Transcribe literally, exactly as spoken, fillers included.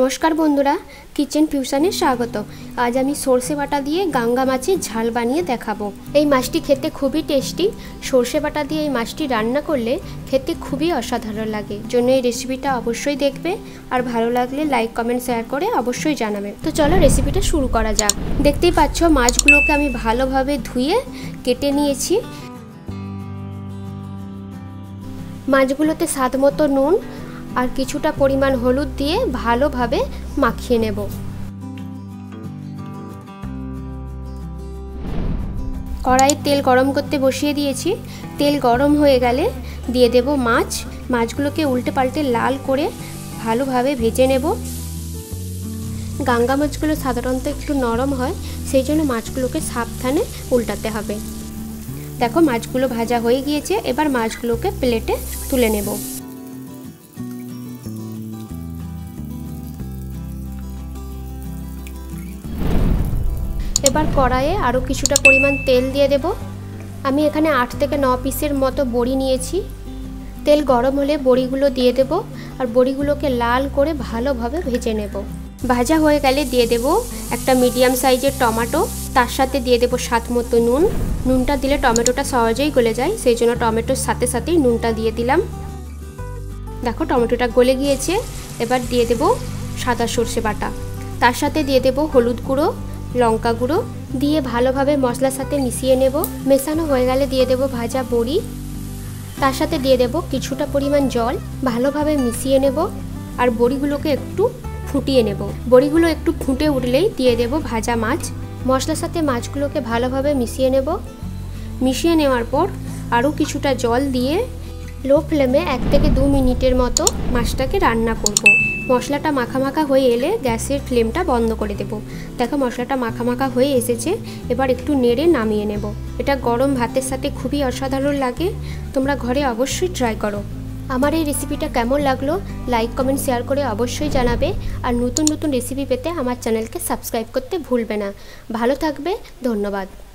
नमस्कार बंधुरा किचेन फ्यूशने स्वागत। आज आमी सर्षे बाटा दिए गांगा माछेर झाल बानिए देखाबो। এই মাছটি খেতে খুবই টেস্টি। সরষে বাটা দিয়ে এই মাছটি রান্না করলে খেতে খুবই অসাধারণ লাগে। জন্য এই রেসিপিটা অবশ্যই দেখবে আর ভালো লাগলে লাইক কমেন্ট শেয়ার করে অবশ্যই জানাবে। তো চলো রেসিপিটা শুরু করা যাক। দেখতেই পাচ্ছ মাছগুলোকে আমি ভালোভাবে ধুয়ে কেটে নিয়েছি। মাছগুলোতে স্বাদমতো নুন और किछुटा परिमाण हलुद दिए भालोभावे माखिए नेब। कड़ाई तेल गरम करते बसिए दिएछि। तेल गरम हो गेले दिए देब माछ। माछगुलोके उल्टे पाल्टे लाल करे भालोभावे भेजे नेब। गांगा माछगुलो साधारणत एकटु नरम हय, सेइजोन्नो माछगुलोके साबधाने उल्टाते हबे। देखो माछगुलो भाजा हये गियेछे। एबार माछगुलोके प्लेटे तुले नेब। एबार कड़ाइए आरो किछुटा परिमाण तेल दिए देब। आमी एखाने आठ थेके नौ पिसेर मतो बड़ी निएछि। तेल गरम होले बड़ीगुलो दिए देब और बड़ीगुलोके लाल करे भालोभावे भेजे नेब। भाजा हये गेले दिए देब एकटा मिडियाम साइजेर टमेटो। तार साथे दिए देब स्वाद मतो नुन। नुनटा दिले टमेटोटा सहजेई गले जाय, सेइजोन्नो टमेटोर साथे साथेई नुनटा दिए दिलाम। देखो टमेटोटा गले गियेछे। एबार दिए देब सादा सर्षे बाटा। तार साथे दिए देब हलुद गुঁড়ো लंका गुঁড়ো दिए भालोभावे मशलार साथे मिशिए नेब। मेशानो हये गेले दिए देब भाजा बड़ी। तार साथे दिए देब किछुटा परिमाण जल। भालोभावे मिशिए नेब और बड़ीगुलोके एकटु फुटिए नेब। बड़ीगुलो एकटु फुटे उठलेई दिए देब भाजा माछ। मशलार साथे माछगुलोके भालोभावे मिशिए नेब। मिशिए नेওয়ার पर आरो किछुटा जल दिए लो फ्लेमे एक থেকে दो मिनिटेर मतो माछटाके रान्ना करब। मशलाटा माखा माखा हये एले गैसेर फ्लेमटा बंद करे देब। देखो मशलाटा माखा माखा हये एसेछे। एबार एकटु नेड़े नामिये नेब। एटा गरम भातेर साथे खुबই असाधारण लागे। तोमरा घरे अवश्यई ट्राई करो। आमार এই রেসিপিটা কেমন লাগলো লাইক কমেন্ট শেয়ার করে অবশ্যই জানাবে। আর নতুন নতুন রেসিপি পেতে আমার চ্যানেলকে সাবস্ক্রাইব করতে ভুলবে না। ভালো থাকবে। ধন্যবাদ।